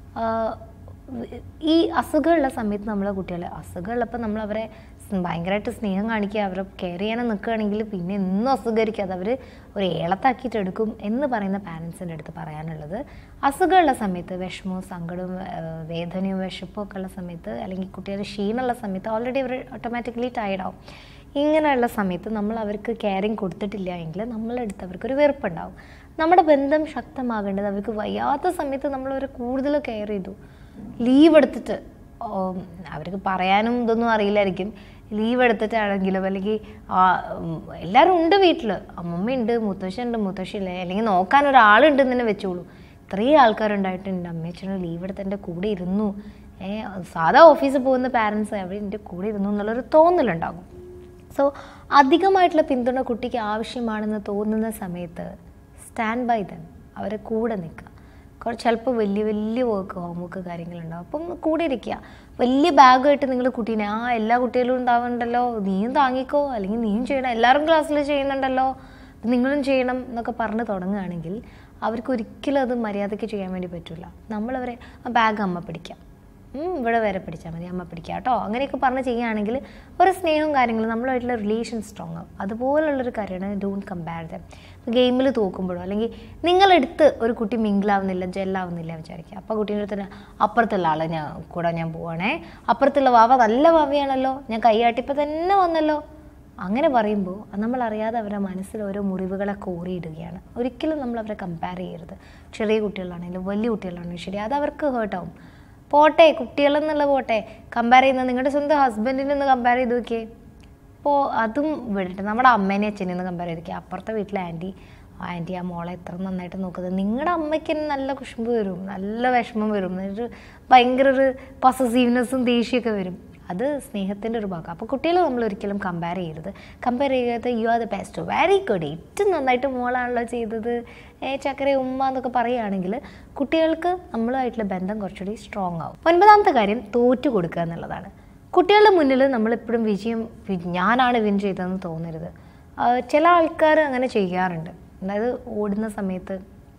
ഈ അസുഖമുള്ള സമയത്ത് നമ്മളെ കുട്ടികളെ അസുഖമുള്ളപ്പോൾ നമ്മൾ അവരെ ഭയങ്കരമായിട്ട് സ്നേഹം കാണിക്കുക, അവരെ കെയർ ചെയ്യാനും നിൽക്കുകയാണെങ്കിൽ പിന്നെ എന്നും അസുഖമായിരിക്കും, അവർ ഒരു ഏളത്താക്കിയിട്ട് എടുക്കും എന്ന് പറയുന്ന പാരൻസിൻ്റെ അടുത്ത് പറയാനുള്ളത്, അസുഖമുള്ള സമയത്ത് വിഷമവും സങ്കടവും വേദനയും വിശപ്പും ഒക്കെ ഉള്ള സമയത്ത്, അല്ലെങ്കിൽ കുട്ടികളുടെ ക്ഷീണമുള്ള സമയത്ത് ഓൾറെഡി അവർ ഓട്ടോമാറ്റിക്കലി ടയർഡാവും. ഇങ്ങനെയുള്ള സമയത്ത് നമ്മൾ അവർക്ക് കെയറിങ് കൊടുത്തിട്ടില്ല എങ്കിൽ നമ്മളെടുത്ത് അവർക്കൊരു വെറുപ്പുണ്ടാവും. നമ്മുടെ ബന്ധം ശക്തമാകേണ്ടത് അവർക്ക് വയ്യാത്ത സമയത്ത് നമ്മളവരെ കൂടുതൽ കെയർ ചെയ്തു. ലീവ് എടുത്തിട്ട്, അവർക്ക് പറയാനും ഇതൊന്നും അറിയില്ലായിരിക്കും, ലീവ് എടുത്തിട്ടാണെങ്കിലും, അല്ലെങ്കിൽ എല്ലാവരും ഉണ്ട് വീട്ടിൽ, അമ്മമ്മയുണ്ട്, മുത്തശ്ശനുണ്ട്, മുത്തശ്ശില്ലേ, അല്ലെങ്കിൽ നോക്കാൻ ഒരാളുണ്ടെന്ന് തന്നെ വെച്ചോളൂ. ഇത്രയും ആൾക്കാരുണ്ടായിട്ട് എൻ്റെ അമ്മയച്ഛനും ലീവ് എടുത്ത് എൻ്റെ കൂടെ ഇരുന്നു, ഏ സാധാ ഓഫീസിൽ പോകുന്ന പാരൻസ് അവർ എൻ്റെ കൂടെ ഇരുന്നു എന്നുള്ളൊരു തോന്നലുണ്ടാകും. സോ അധികമായിട്ടുള്ള പിന്തുണ കുട്ടിക്ക് ആവശ്യമാണെന്ന് തോന്നുന്ന സമയത്ത് സ്റ്റാൻഡ് ബൈ ദം, അവരെ കൂടെ നിൽക്കുക. ചിലപ്പോൾ വലിയ വലിയ വർക്ക് ഹോംവർക്ക് കാര്യങ്ങളുണ്ടാവും, അപ്പം കൂടെ ഇരിക്കുക. വലിയ ബാഗായിട്ട് നിങ്ങൾ കുട്ടീനെ ആ എല്ലാ കുട്ടികളും ഉണ്ടാവുന്നുണ്ടല്ലോ, നീയും താങ്ങിക്കോ, അല്ലെങ്കിൽ നീയും ചെയ്യണം, എല്ലാവരും ക്ലാസ്സിൽ ചെയ്യുന്നുണ്ടല്ലോ, നിങ്ങളും ചെയ്യണം എന്നൊക്കെ പറഞ്ഞ് തുടങ്ങുകയാണെങ്കിൽ അവർക്ക് ഒരിക്കലും അത് മര്യാദയ്ക്ക് ചെയ്യാൻ വേണ്ടി പറ്റില്ല. നമ്മളവരെ ആ ബാഗ് അമ്മ പിടിക്കാം, ഇവിടെ വരെ പിടിച്ചാൽ മതി, അമ്മ പിടിക്കുക കേട്ടോ, അങ്ങനെയൊക്കെ പറഞ്ഞ് ചെയ്യുകയാണെങ്കിൽ ഒരു സ്നേഹവും കാര്യങ്ങളും നമ്മളുമായിട്ടുള്ള റിലേഷൻ സ്ട്രോങ് ആവും. അതുപോലുള്ളൊരു കാര്യമാണ് ഡോണ്ട് കമ്പയർ ദം. ഗെയിമിൽ തോക്കുമ്പോഴോ അല്ലെങ്കിൽ നിങ്ങളെടുത്ത് ഒരു കുട്ടി മിങ്കിളാവുന്നില്ല, ജെല്ലാവുന്നില്ല വിചാരിക്കുക. അപ്പോൾ കുട്ടീൻ്റെ അടുത്ത് അപ്പുറത്തുള്ള ആളെ ഞാൻ കൂടെ ഞാൻ പോവാണേ, അപ്പുറത്തുള്ള വാവ നല്ല വാവയാണല്ലോ, ഞാൻ കൈയാട്ടിപ്പോൾ തന്നെ വന്നല്ലോ, അങ്ങനെ പറയുമ്പോൾ നമ്മളറിയാതെ അവരുടെ മനസ്സിൽ ഓരോ മുറിവുകളെ കോറിയിടുകയാണ്. ഒരിക്കലും നമ്മൾ അവരെ കമ്പയർ ചെയ്യരുത്. ചെറിയ കുട്ടികളാണെങ്കിലും വലിയ കുട്ടികളാണെങ്കിലും ശരി, അത് അവർക്ക് ഹേർട്ടാവും. പോട്ടെ, കുട്ടികളെന്നുള്ള പോട്ടെ, കമ്പയർ ചെയ്യുന്നത് നിങ്ങളുടെ സ്വന്തം ഹസ്ബൻഡിനെ ഒന്ന് കമ്പയർ ചെയ്ത് നോക്കിയേ. അപ്പോൾ അതും വിടട്ടെ, നമ്മുടെ അമ്മേനെ അച്ഛനെ ഒന്ന് കമ്പയർ ചെയ്തിരിക്കുക. അപ്പുറത്തെ വീട്ടിലെ ആൻറ്റി ആൻറ്റി ആ മോളെ എത്ര നന്നായിട്ട് നോക്കുന്നത്, നിങ്ങളുടെ അമ്മയ്ക്ക് തന്നെ നല്ല കുശുമ്പ് വരും, നല്ല വിഷമം വരും, ഒരു ഭയങ്കര ഒരു പൊസസീവ്നെസ്സും ദേഷ്യമൊക്കെ വരും. അത് സ്നേഹത്തിൻ്റെ ഒരു ഭാഗം. അപ്പോൾ കുട്ടികൾ നമ്മൾ ഒരിക്കലും കമ്പയർ ചെയ്യരുത്. കമ്പയർ ചെയ്യാത്ത you are the best, very good, ഏറ്റവും നന്നായിട്ട് മോളാണല്ലോ ചെയ്തത്, ഏ ചക്കര ഉമ്മ എന്നൊക്കെ പറയുകയാണെങ്കിൽ കുട്ടികൾക്ക് നമ്മളുമായിട്ടുള്ള ബന്ധം കുറച്ചുകൂടി സ്ട്രോങ് ആവും. ഒൻപതാമത്തെ കാര്യം തോറ്റു കൊടുക്കുക എന്നുള്ളതാണ്. കുട്ടികളുടെ മുന്നിൽ നമ്മളെപ്പോഴും വിജയം ഞാനാണ് വിൻ ചെയ്തതെന്ന് തോന്നരുത്. ചില ആൾക്കാർ അങ്ങനെ ചെയ്യാറുണ്ട്. അതായത് ഓടുന്ന സമയത്ത്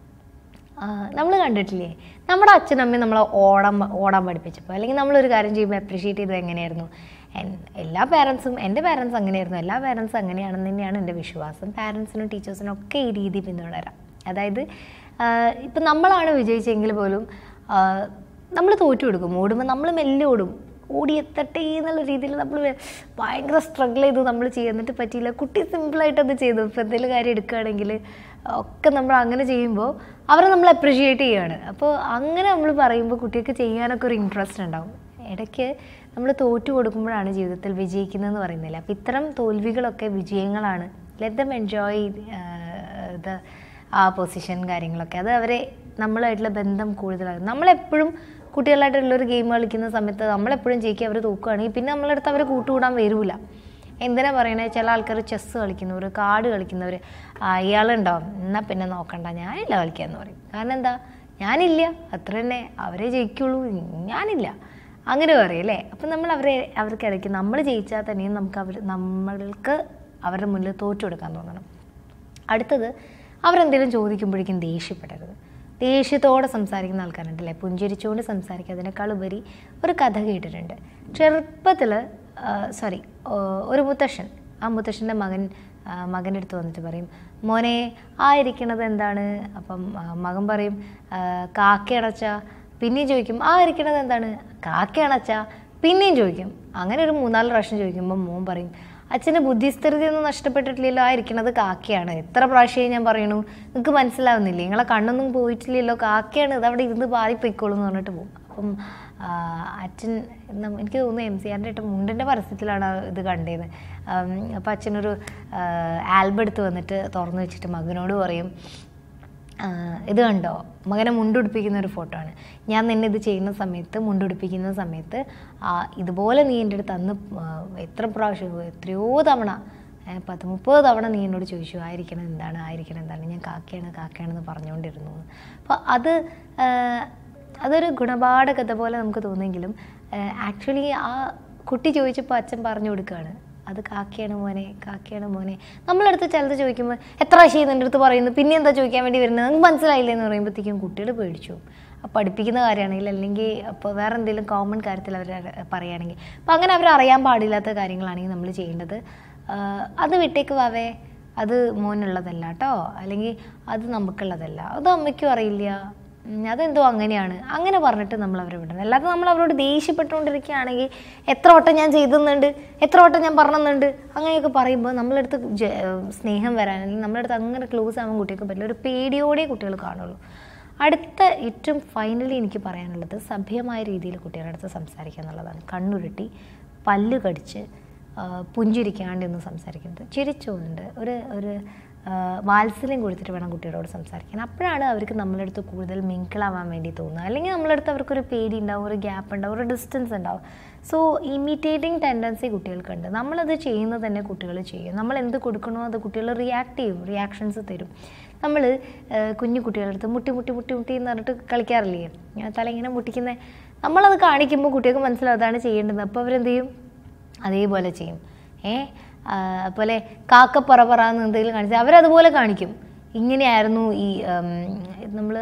നമ്മൾ കണ്ടിട്ടില്ലേ, നമ്മുടെ അച്ഛനമ്മയും നമ്മളെ ഓടാൻ ഓടാൻ പഠിപ്പിച്ചപ്പോൾ, അല്ലെങ്കിൽ നമ്മളൊരു കാര്യം ചെയ്യുമ്പോൾ അപ്രീഷിയേറ്റ് ചെയ്തത് എങ്ങനെയായിരുന്നു? എല്ലാ പാരൻസും, എൻ്റെ പാരൻസ് അങ്ങനെയായിരുന്നു, എല്ലാ പാരൻസും അങ്ങനെയാണെന്ന് തന്നെയാണ് എൻ്റെ വിശ്വാസം. പാരൻസിനും ടീച്ചേഴ്സിനും ഒക്കെ ഈ രീതി പിന്തുടരാം. അതായത് ഇപ്പം നമ്മളാണ് വിജയിച്ചെങ്കിൽ പോലും നമ്മൾ തോറ്റു കൊടുക്കും. ഓടുമ്പോൾ നമ്മൾ മെല്ലെ ഓടും, ഓടിയെത്തട്ടെ എന്നുള്ള രീതിയിൽ നമ്മൾ ഭയങ്കര സ്ട്രഗിൾ ചെയ്തു നമ്മൾ ചെയ്യുക. എന്നിട്ട് പറ്റിയില്ല, കുട്ടി സിമ്പിളായിട്ട് അത് ചെയ്തു. ഇപ്പോൾ എന്തെങ്കിലും കാര്യം എടുക്കുകയാണെങ്കിൽ ഒക്കെ നമ്മൾ അങ്ങനെ ചെയ്യുമ്പോൾ അവരെ നമ്മൾ അപ്രിഷിയേറ്റ് ചെയ്യുകയാണ്. അപ്പോൾ അങ്ങനെ നമ്മൾ പറയുമ്പോൾ കുട്ടിക്ക് ചെയ്യാനൊക്കെ ഒരു ഇൻട്രസ്റ്റ് ഉണ്ടാവും. ഇടയ്ക്ക് നമ്മൾ തോറ്റു കൊടുക്കുമ്പോഴാണ് ജീവിതത്തിൽ വിജയിക്കുന്നതെന്ന് പറയുന്നില്ല. അപ്പോൾ ഇത്തരം തോൽവികളൊക്കെ വിജയങ്ങളാണ്. ലെറ്റ് ദം എൻജോയ് ദ ആ പൊസിഷൻ കാര്യങ്ങളൊക്കെ. അത് അവരെ നമ്മളായിട്ടുള്ള ബന്ധം കൂടുതലാകും. നമ്മളെപ്പോഴും കുട്ടികളായിട്ടുള്ളൊരു ഗെയിം കളിക്കുന്ന സമയത്ത് നമ്മളെപ്പോഴും ജയിക്കുക, അവർ തോക്കുകയാണെങ്കിൽ പിന്നെ നമ്മളടുത്ത് അവർ കൂട്ടുകൂടാൻ വരില്ല. എന്തിനാ പറയണേ, ചില ആൾക്കാർ ചെസ്സ് കളിക്കുന്നവർ, കാർഡ് കളിക്കുന്നവർ, അയാളുണ്ടാവും, എന്നാൽ പിന്നെ നോക്കണ്ട ഞാനില്ല കളിക്കാമെന്ന് പറയും. കാരണം എന്താ, ഞാനില്ല, അത്ര തന്നെ, അവരെ ജയിക്കുള്ളൂ, ഞാനില്ല, അങ്ങനെ പറയും അല്ലേ. അപ്പം നമ്മൾ അവരെ അവർക്കിടയ്ക്ക് നമ്മൾ ജയിച്ചാൽ തന്നെയും നമുക്ക് അവർ നമ്മൾക്ക് അവരുടെ മുന്നിൽ തോറ്റു കൊടുക്കാൻ തോന്നണം. അടുത്തത്, അവരെന്തെങ്കിലും ചോദിക്കുമ്പോഴേക്കും ദേഷ്യപ്പെടരുത്. ദേഷ്യത്തോടെ സംസാരിക്കുന്ന ആൾക്കാരുണ്ടല്ലേ, പുഞ്ചിരിച്ചുകൊണ്ട് സംസാരിക്കുക. അതിനേക്കാൾ ഉപരി ഒരു കഥ കേട്ടിട്ടുണ്ട്. ചെറുപ്പത്തിൽ സോറി ഒരു മുത്തശ്ശൻ, ആ മുത്തശ്ശൻ്റെ മകൻ മകൻ്റെ അടുത്ത് വന്നിട്ട് പറയും, മോനെ ആ ഇരിക്കണത് എന്താണ്? അപ്പം മകൻ പറയും കാക്കയണച്ച. പിന്നെയും ചോദിക്കും ആ ഇരിക്കണത് എന്താണ്? കാക്കയണച്ച. പിന്നെയും ചോദിക്കും. അങ്ങനെ ഒരു മൂന്നാല് പ്രാവശ്യം ചോദിക്കുമ്പോൾ മോൻ പറയും, അച്ഛൻ്റെ ബുദ്ധിസ്ഥിരത ഒന്നും നഷ്ടപ്പെട്ടിട്ടില്ലല്ലോ, ആയിരിക്കണത് കാക്കയാണ്. എത്ര പ്രാവശ്യമായി ഞാൻ പറയണു, നിങ്ങൾക്ക് മനസ്സിലാവുന്നില്ലേ, നിങ്ങളെ കണ്ണൊന്നും പോയിട്ടില്ലല്ലോ, കാക്കയാണ്, ഇത് അവിടെ ഇരുന്ന് പാതി പൊയ്ക്കോളും എന്ന് പറഞ്ഞിട്ട് പോകും. അപ്പം അച്ഛൻ, എനിക്ക് തോന്നുന്നു എം സി ആറിൻ്റെ ഏട്ടൻ മുണ്ടിൻ്റെ പരസ്യത്തിലാണ് ഇത് കണ്ടത്. അപ്പോൾ അച്ഛനൊരു ആൽബം എടുത്ത് വന്നിട്ട് തുറന്നു വെച്ചിട്ട് മകനോട് പറയും, ഇത് കണ്ടോ, മകനെ മുണ്ടുടിപ്പിക്കുന്ന ഒരു ഫോട്ടോ ആണ്, ഞാൻ നിന്നെ ഇത് ചെയ്യുന്ന സമയത്ത്, മുണ്ടുടിപ്പിക്കുന്ന സമയത്ത് ഇതുപോലെ നീ എൻ്റെ അടുത്ത് അന്ന് എത്ര പ്രാവശ്യം, എത്രയോ തവണ, പത്ത് മുപ്പത് തവണ നീ എന്നോട് ചോദിച്ചു ആയിരിക്കണം എന്താണ്, ആയിരിക്കണം എന്താണ്, ഞാൻ കാക്കയാണ് കാക്കയാണെന്ന് പറഞ്ഞുകൊണ്ടിരുന്നു. അപ്പോൾ അത് അതൊരു ഗുണപാഠ കഥ പോലെ നമുക്ക് തോന്നുമെങ്കിലും ആക്ച്വലി ആ കുട്ടി ചോദിച്ചപ്പോൾ അച്ഛൻ പറഞ്ഞു കൊടുക്കുകയാണ്, അത് കാക്കയാണ് മോനെ, കാക്കയാണ് മോനെ. നമ്മളടുത്ത് ചിലത് ചോദിക്കുമ്പോൾ എത്ര പ്രാവശ്യം എൻ്റെ അടുത്ത് പറയുന്നു, പിന്നെ എന്താ ചോദിക്കാൻ വേണ്ടി വരുന്നത്, നമുക്ക് മനസ്സിലായില്ലേ എന്ന് പറയുമ്പോഴത്തേക്കും കുട്ടികൾ പേടിച്ചു. അപ്പോൾ പഠിപ്പിക്കുന്ന കാര്യമാണെങ്കിൽ, അല്ലെങ്കിൽ അപ്പോൾ വേറെ എന്തെങ്കിലും കോമൺ കാര്യത്തിൽ അവർ പറയുകയാണെങ്കിൽ, അപ്പോൾ അങ്ങനെ അവർ അറിയാൻ പാടില്ലാത്ത കാര്യങ്ങളാണെങ്കിൽ നമ്മൾ ചെയ്യേണ്ടത്, അത് വിട്ടേക്ക് വാവേ, അത് മോനുള്ളതല്ല കേട്ടോ, അല്ലെങ്കിൽ അത് നമുക്കുള്ളതല്ല, അത് അമ്മയ്ക്കും അറിയില്ല, അതെന്തോ അങ്ങനെയാണ്, അങ്ങനെ പറഞ്ഞിട്ട് നമ്മൾ അവരെ വിടണം. അല്ലാതെ നമ്മൾ അവരോട് ദേഷ്യപ്പെട്ടുകൊണ്ടിരിക്കുകയാണെങ്കിൽ എത്ര വട്ടം ഞാൻ ചെയ്തെന്നുണ്ട്, എത്ര വട്ടം ഞാൻ പറഞ്ഞെന്നുണ്ട്, അങ്ങനെയൊക്കെ പറയുമ്പോൾ നമ്മളടുത്ത് സ്നേഹം വരാൻ, അല്ലെങ്കിൽ നമ്മളടുത്ത് അങ്ങനെ ക്ലോസ് ആവാൻ കുട്ടികൾക്ക് പറ്റില്ല. ഒരു പേടിയോടെ കുട്ടികൾ കാണുള്ളൂ. അടുത്ത ഏറ്റവും ഫൈനലി എനിക്ക് പറയാനുള്ളത്, സഭ്യമായ രീതിയിൽ കുട്ടികളുടെ അടുത്ത് സംസാരിക്കുക എന്നുള്ളതാണ്. കണ്ണുരുട്ടി പല്ല് കടിച്ച് പുഞ്ചിരിക്കാണ്ട് ഒന്നും സംസാരിക്കുന്നത്, ചിരിച്ചുകൊണ്ട് ഒരു ഒരു വാത്സല്യം കൊടുത്തിട്ട് വേണം കുട്ടികളോട് സംസാരിക്കാൻ. അപ്പോഴാണ് അവർക്ക് നമ്മളെ അടുത്ത് കൂടുതൽ മിങ്കിളാവാൻ വേണ്ടി തോന്നുക. അല്ലെങ്കിൽ നമ്മളെ അടുത്ത് അവർക്കൊരു പേടി ഉണ്ടാവും, ഒരു ഗ്യാപ്പ് ഉണ്ടാവും, ഒരു ഡിസ്റ്റൻസ് ഉണ്ടാവും. സോ ഇമിറ്റേറ്റിംഗ് ടെൻഡൻസി കുട്ടികൾക്കുണ്ട്. നമ്മളത് ചെയ്യുന്നത് തന്നെ കുട്ടികൾ ചെയ്യും. നമ്മൾ എന്ത് കൊടുക്കണോ അത് കുട്ടികൾ റിയാക്ട് ചെയ്യും, റിയാക്ഷൻസ് തരും. നമ്മൾ കുഞ്ഞു കുട്ടികളുടെ അടുത്ത് മുട്ടി മുട്ടി മുട്ടി മുട്ടി എന്ന് പറഞ്ഞിട്ട് കളിക്കാറില്ലേ, തല ഇങ്ങനെ മുട്ടിക്കുന്നത്, നമ്മളത് കാണിക്കുമ്പോൾ കുട്ടികൾക്ക് മനസ്സിലാവും അതാണ് ചെയ്യേണ്ടത്. അപ്പോൾ അവരെന്ത് ചെയ്യും, അതേപോലെ ചെയ്യും. ഏ അതുപോലെ കാക്ക പറ പറ എന്ന് എന്തെങ്കിലും കാണിച്ചാൽ അവരതുപോലെ കാണിക്കും. ഇങ്ങനെയായിരുന്നു ഈ നമ്മൾ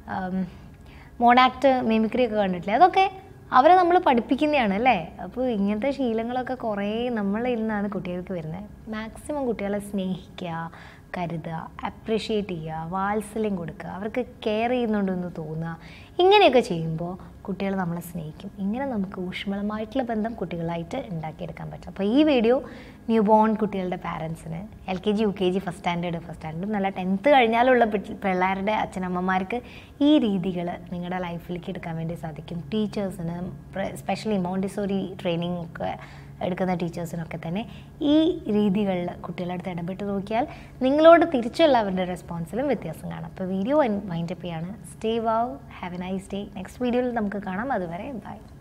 മോണാക്ട് മിമിക്രി ഒക്കെ കണ്ടിട്ടില്ലേ, അതൊക്കെ അവരെ നമ്മൾ പഠിപ്പിക്കുന്നതാണ് അല്ലേ. അപ്പോൾ ഇങ്ങനത്തെ ശീലങ്ങളൊക്കെ കുറേ നമ്മളിൽ നിന്നാണ് കുട്ടികൾക്ക് വരുന്നത്. മാക്സിമം കുട്ടികളെ സ്നേഹിക്കുക, കരുതുക, അപ്രിഷ്യേറ്റ് ചെയ്യുക, വാത്സല്യം കൊടുക്കുക, അവർക്ക് കെയർ ചെയ്യുന്നുണ്ടെന്ന് തോന്നുക. ഇങ്ങനെയൊക്കെ ചെയ്യുമ്പോൾ കുട്ടികൾ നമ്മളെ സ്നേഹിക്കും. ഇങ്ങനെ നമുക്ക് ഊഷ്മളമായിട്ടുള്ള ബന്ധം കുട്ടികളായിട്ട് ഉണ്ടാക്കിയെടുക്കാൻ പറ്റും. അപ്പോൾ ഈ വീഡിയോ ന്യൂ ബോൺ കുട്ടികളുടെ പാരൻസിന്, L K G U K G first standard first standard നല്ല ടെൻത്ത് കഴിഞ്ഞാലുള്ള പിള്ളേരുടെ അച്ഛനമ്മമാർക്ക് ഈ രീതികൾ നിങ്ങളുടെ ലൈഫിലേക്ക് എടുക്കാൻ വേണ്ടി സാധിക്കും. ടീച്ചേഴ്സിന്, സ്പെഷ്യലി മോണ്ടിസോറി ട്രെയിനിങ് ഒക്കെ എടുക്കുന്ന ടീച്ചേഴ്സിനൊക്കെ തന്നെ ഈ രീതികളിൽ കുട്ടികളുടെ അടുത്ത് ഇടപെട്ട് നോക്കിയാൽ നിങ്ങളോട് തിരിച്ചുള്ള അവരുടെ റെസ്പോൺസിലും വ്യത്യാസം കാണാം. അപ്പോൾ വീഡിയോ വൈൻഡപ്പ് ചെയ്യാണ്. Stay wow, have a nice day. Next വീഡിയോയിൽ നമുക്ക് കാണാം. അതുവരെ ബൈ.